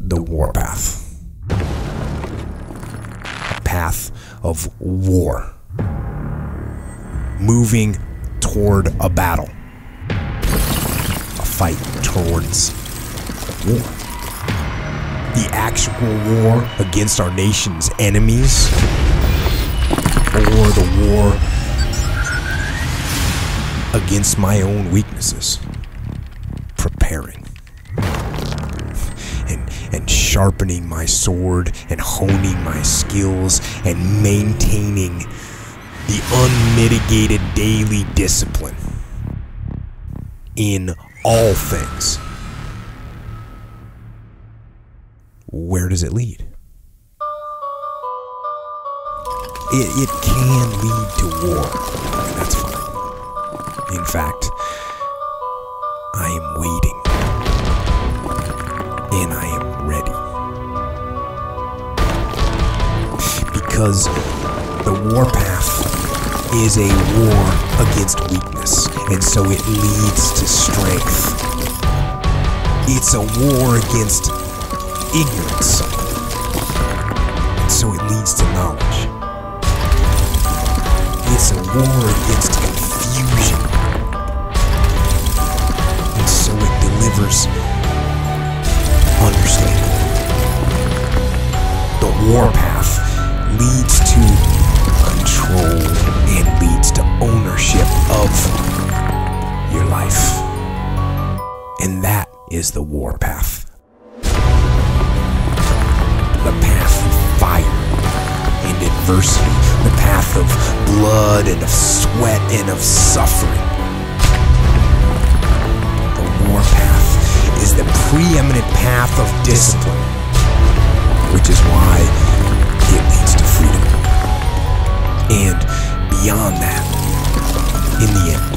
the warpath. A path of war. Moving toward a battle. A fight towards war. The actual war against our nation's enemies, or the war against my own weaknesses. Preparing. And sharpening my sword and honing my skills and maintaining the unmitigated daily discipline in all things. Where does it lead? It can lead to war, and that's fine. In fact, I am waiting, and I am ready. Because the warpath is a war against weakness, and so it leads to strength. It's a war against ignorance, and so it leads to knowledge. It's a war against confusion, and so it delivers understanding. The warpath leads to control and leads to ownership of your life. And that is the warpath. The path of fire and adversity. The path of blood and of sweat and of suffering. The warpath is the preeminent path of discipline, which is why it leads to freedom. And beyond that, in the end,